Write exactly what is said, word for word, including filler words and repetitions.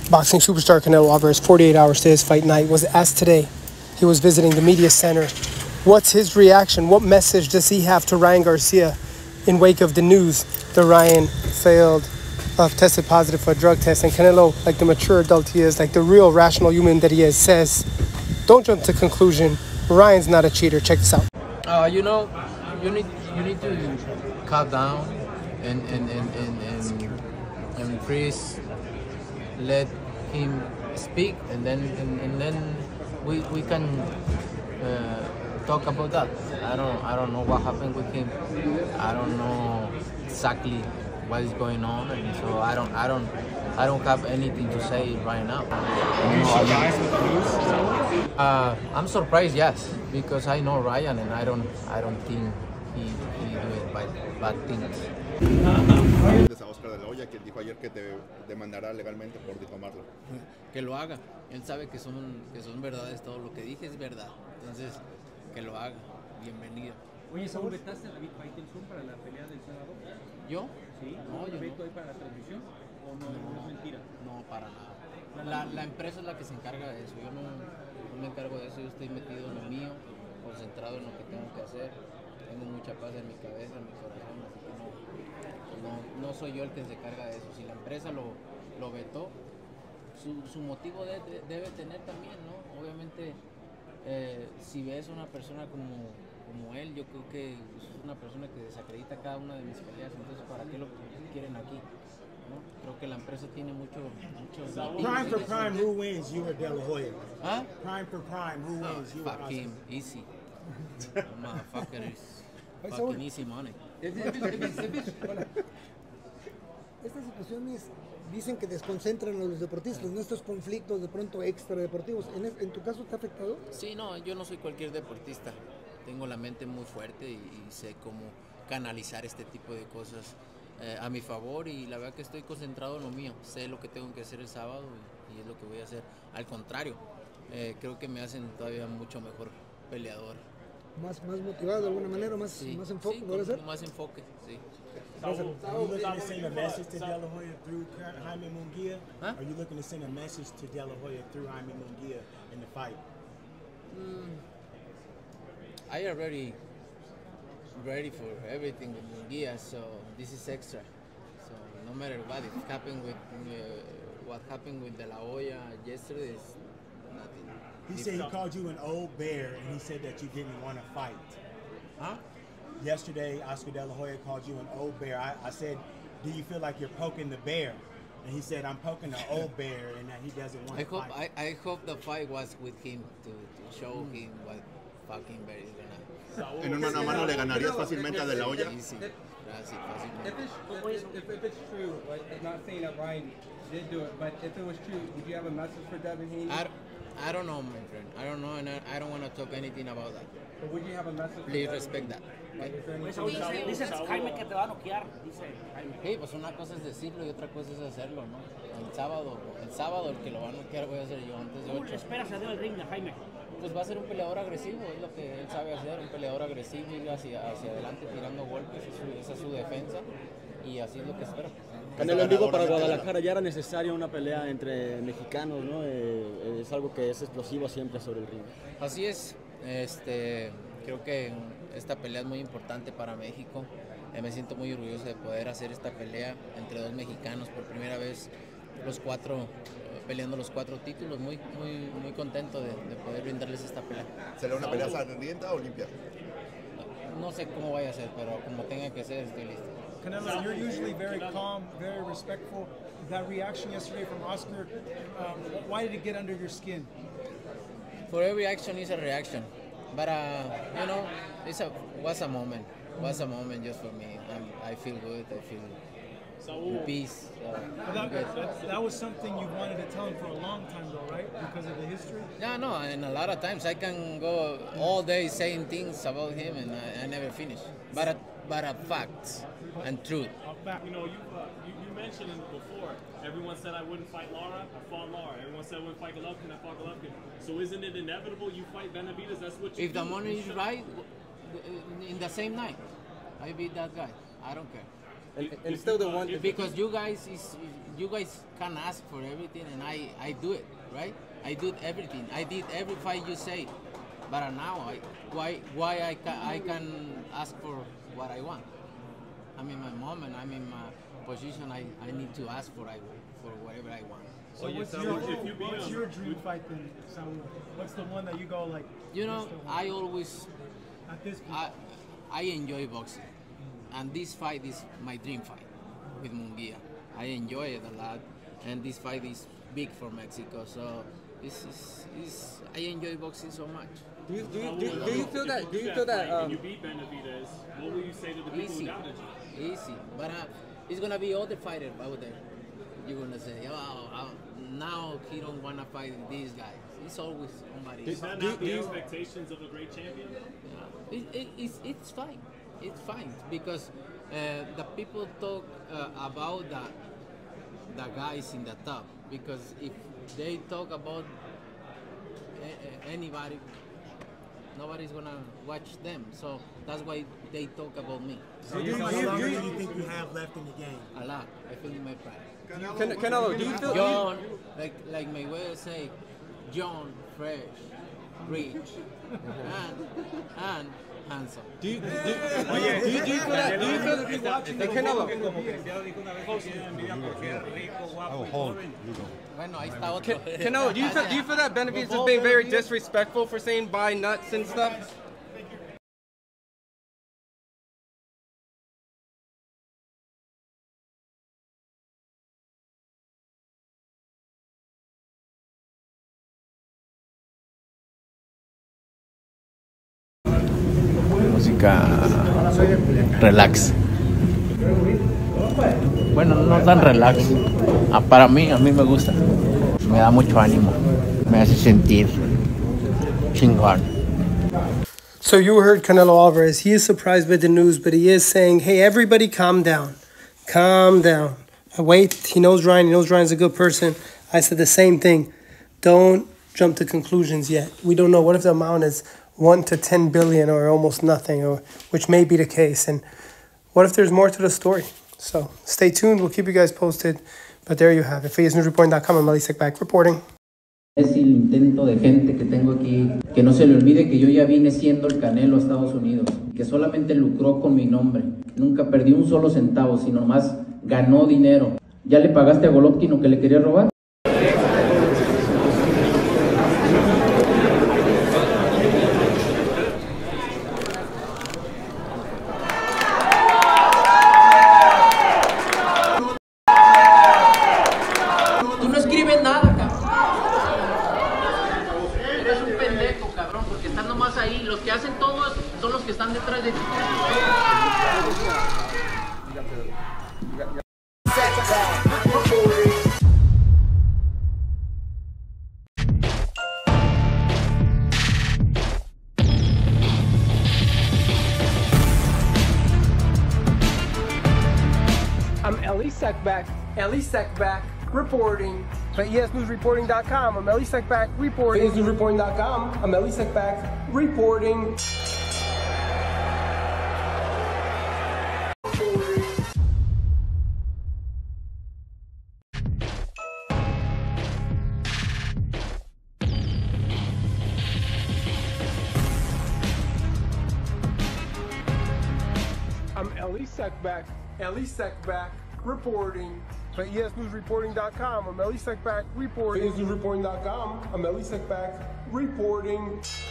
Boxing superstar Canelo Alvarez, forty-eight hours to his fight night, was asked today. He was visiting the media center. What's his reaction? What message does he have to Ryan Garcia in wake of the news that Ryan failed, uh, tested positive for a drug test? And Canelo, like the mature adult he is, like the real rational human that he is, says, don't jump to conclusion. Ryan's not a cheater. Check this out. Uh, you know, you need you need to calm down and and and and, and, and please let him speak, and then and, and then we we can uh, talk about that. I don't I don't know what happened with him. I don't know exactly what is going on, and so I don't I don't I don't have anything to say right now. Are you surprised with the news? Uh, I'm surprised, yes, because I know Ryan, and I don't I don't think he he doing bad bad things. A Oscar de la Hoya, quien dijo ayer que te demandará legalmente por difamarlo. Que lo haga. Él sabe que son que son verdades, todo lo que dije es verdad. Entonces, que lo haga. Bienvenido. Oye, Saúl, ¿vetaste a David Faitelson para la pelea del sábado? ¿Yo? Sí. No, yo veto no. ahí para la transmisión? ¿O no, no, no es mentira? No, para nada. La, la empresa es la que se encarga de eso. Yo no, no me encargo de eso. Yo estoy metido en lo mío, concentrado en lo que tengo que hacer. Tengo mucha paz en mi cabeza, en mi corazón, así que no, no, no soy yo el que se encarga de eso. Si la empresa lo, lo vetó, su, su motivo de, de, debe tener también, ¿no? Obviamente, eh, si ves a una persona como, como él, yo creo que es una persona que desacredita cada una de mis peleas, entonces ¿para qué lo quieren aquí? ¿No? Creo que la empresa tiene mucho... mucho Prime for prime, who wins, you or De La Hoya? ¿Ah? Prime for prime, who Oh, wins, you or fuck Oscar? him, easy. Motherfucker is fucking easy money. Estas situaciones dicen que desconcentran a los deportistas, ¿no? Estos conflictos de pronto extradeportivos. ¿En, ¿En tu caso te ha afectado? Sí, no, yo no soy cualquier deportista. Tengo la mente muy fuerte y, y sé cómo canalizar este tipo de cosas eh, a mi favor, y la verdad que estoy concentrado en lo mío. Sé lo que tengo que hacer el sábado y, y es lo que voy a hacer. Al contrario, eh, creo que me hacen todavía mucho mejor peleador. Más, más motivado de alguna manera, más, Sí, más enfoque, sí, ¿puede ser? con más enfoque, sí. Are you looking to send a message to De La Hoya through Jaime Munguia? Huh? Are you looking to send a message to De La Hoya through Jaime Munguia in the fight? Mm, I already ready for everything with Munguia, so this is extra. So no matter what, it happened with uh, what happened with De La Hoya yesterday is nothing. He said he called you an old bear, and he said that you didn't want to fight. Huh? Yesterday, Oscar De La Hoya called you an old bear. I, I said, do you feel like you're poking the bear? And he said, I'm poking the old bear, and that he doesn't want I to hope fight. I, I hope the fight was with him to, to show him what fucking bear is gonna. En una mano le ganarías fácilmente a De La Hoya. Easy. Gracias, fácilmente. If it's, if, if it's true, like, I'm not saying that Ryan did do it, but if it was true, would you have a message for Devin Haney? I, I don't know, my friend. I don't know, and I, I don't want to talk anything about that. Or would you have a message for Please Devin respect Haney? that. Like, Okay? is there any- Dice, dice Jaime que te va a noquear, dice Jaime. Sí, pues una cosa es decirlo y otra cosa es hacerlo, ¿no? El sábado, el sábado el que lo va a noquear voy a hacer yo antes de ¿Cómo le ocho. esperas a Dios el ring de Jaime? Pues va a ser un peleador agresivo, es lo que él sabe hacer, un peleador agresivo, ir hacia, hacia adelante tirando golpes, esa es su, esa es su defensa, y así es lo que espero. Canelo, en vivo para Guadalajara, ya era necesaria una pelea entre mexicanos, ¿no? Eh, es algo que es explosivo siempre sobre el ring. Así es, este, creo que esta pelea es muy importante para México. Eh, me siento muy orgulloso de poder hacer esta pelea entre dos mexicanos por primera vez, los cuatro, eh, peleando los cuatro títulos. Muy, muy, muy contento de, de poder brindarles esta pelea. ¿Será una pelea sangrienta o limpia? No sé cómo vaya a ser, pero como tenga que ser, estoy listo. Canelo, you're usually very calm, very respectful. That reaction yesterday from Oscar, um, why did it get under your skin? For every action is a reaction, but uh, you know, it's a was a moment, was a moment just for me. I'm, I feel good. I feel in peace. So But that, that, that was something you wanted to tell him for a long time, though, right? Because of the history. yeah, no, and a lot of times I can go all day saying things about him, and I, I never finish. But a, but a facts and truth. You know, you, uh, you you mentioned it before. Everyone said I wouldn't fight Lara. I fought Lara. Everyone said I wouldn't fight Golovkin. I fought Golovkin. So isn't it inevitable you fight Benavidez? That's what you If do. the money You is should- right, in the same night, I beat that guy. I don't care. El, el still the one. Because you guys is you guys can ask for everything, and I, I do it, right? I do everything. I did every fight you say, but now I, why why I can I can ask for what I want. I'm in my moment. I'm in my position. I, I need to ask for I for whatever I want. So what's your, what's your dream fight then, Saul? What's the one that you go like? You know, I always at this point. I I enjoy boxing, and this fight is my dream fight with Munguia. I enjoy it a lot, and this fight is big for Mexico. So this is, is I enjoy boxing so much. Do you, do you, do, you, do you feel that? Do you feel that? When Um, you beat Benavidez, what will you say to the people Easy, who doubted you? easy. But uh, it's gonna be other fighters out there. You're gonna say, oh, oh, now he don't wanna fight these guys. It's always somebody. Is that not the expectations of a great champion? Yeah. It, it, it's it's fine. It's fine because uh, the people talk uh, about the the guys in the top. Because if they talk about a, a, anybody, nobody's gonna watch them. So that's why they talk about me. So do you, how long do you think you have left in the game? A lot. I feel in my pride. Can, Canelo, do you feel? John, like like Mayweather say, John, fresh, rich, and and handsome. Do you, do, do, do, you, do, you, do you feel that? Do you feel that? Hey, Canelo. Oh, hold. Bueno, ahí está Can, otro. Canelo, do you feel? Do you feel that Benavidez is being very disrespectful for saying buy nuts and stuff? Música relax. Bueno, no tan relax. Ah, para mí, a mí me gusta. Me da mucho ánimo. Me hace sentir chingón. So you heard Canelo Alvarez. He is surprised by the news, but he is saying, hey, everybody calm down. Calm down. Wait, he knows Ryan. He knows Ryan's a good person. I said the same thing. Don't jump to conclusions yet. We don't know. What if the amount is one to ten billion or almost nothing, or which may be the case. And what if there's more to the story? So stay tuned. We'll keep you guys posted. But there you have it. Vegas News Report dot com. I'm Elie Seckbach reporting. Es el intento de gente que tengo aquí. Que no se le olvide que yo ya vine siendo el Canelo a Estados Unidos. Que solamente lucró con mi nombre. Nunca perdí un solo centavo, sino más ganó dinero. ¿Ya le pagaste a Golovkin lo que le quería robar? Tú no escribes nada, cabrón. Eres un pendejo, cabrón, porque están nomás ahí. Los que hacen todo son los que están detrás de ti. I'm Elie Seckbach, Elie Seckbach reporting for E S News Reporting dot com. I'm Elie Seckbach reporting. E S News Reporting dot com. I'm Elie Seckbach reporting. I'm Elie Seckbach, Elie Seckbach reporting for E S News Reporting dot com. I'm Elie Seckbach reporting. E S News Reporting dot com. I'm Elie Seckbach reporting.